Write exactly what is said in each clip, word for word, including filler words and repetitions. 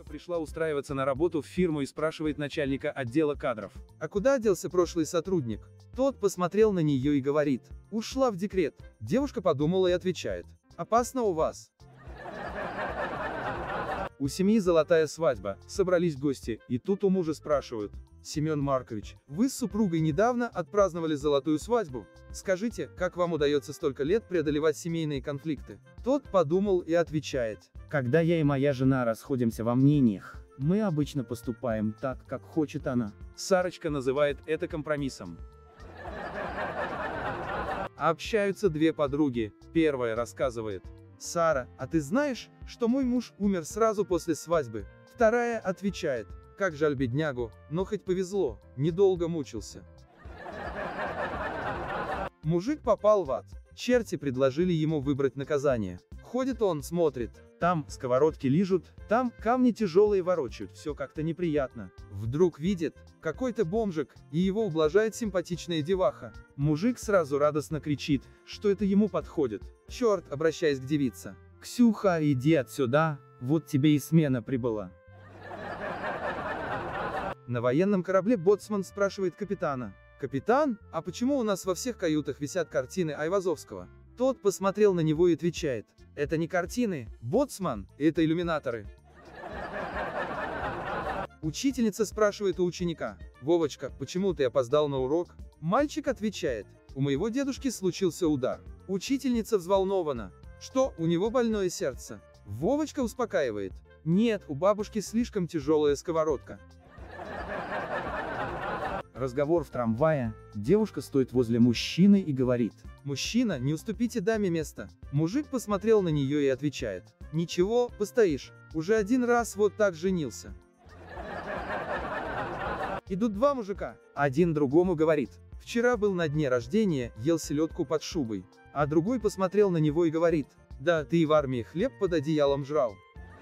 Девушка пришла устраиваться на работу в фирму и спрашивает начальника отдела кадров: «А куда делся прошлый сотрудник?» Тот посмотрел на нее и говорит: «Ушла в декрет». Девушка подумала и отвечает: «Опасно у вас». У семьи золотая свадьба, собрались гости, и тут у мужа спрашивают: «Семен Маркович, вы с супругой недавно отпраздновали золотую свадьбу. Скажите, как вам удается столько лет преодолевать семейные конфликты?» Тот подумал и отвечает: Когда я и моя жена расходимся во мнениях, мы обычно поступаем так, как хочет она. Сарочка называет это компромиссом. Общаются две подруги. Первая рассказывает: «Сара, а ты знаешь, что мой муж умер сразу после свадьбы?» Вторая отвечает: «Как жаль беднягу, но хоть повезло, недолго мучился». Мужик попал в ад. Черти предложили ему выбрать наказание. Ходит он, смотрит. Там сковородки лижут, там камни тяжелые ворочают, все как-то неприятно. Вдруг видит, какой-то бомжик, и его ублажает симпатичная деваха. Мужик сразу радостно кричит, что это ему подходит. Черт, обращаясь к девице: «Ксюха, иди отсюда, вот тебе и смена прибыла». На военном корабле боцман спрашивает капитана: «Капитан, а почему у нас во всех каютах висят картины Айвазовского?» Тот посмотрел на него и отвечает: «Это не картины, боцман, это иллюминаторы». Учительница спрашивает у ученика: «Вовочка, почему ты опоздал на урок?» Мальчик отвечает: «У моего дедушки случился удар». Учительница взволнована: «Что, у него больное сердце?» Вовочка успокаивает: «Нет, у бабушки слишком тяжелая сковородка». Разговор в трамвае. Девушка стоит возле мужчины и говорит: «Мужчина, не уступите даме место». Мужик посмотрел на нее и отвечает: «Ничего, постоишь, уже один раз вот так женился». Идут два мужика. Один другому говорит: «Вчера был на дне рождения, ел селедку под шубой». А другой посмотрел на него и говорит: «Да, ты и в армии хлеб под одеялом жрал».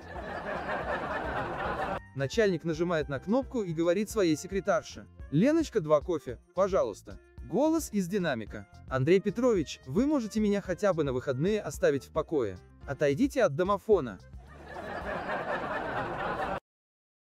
Начальник нажимает на кнопку и говорит своей секретарше: «Леночка, два кофе, пожалуйста». Голос из динамика: «Андрей Петрович, вы можете меня хотя бы на выходные оставить в покое? Отойдите от домофона».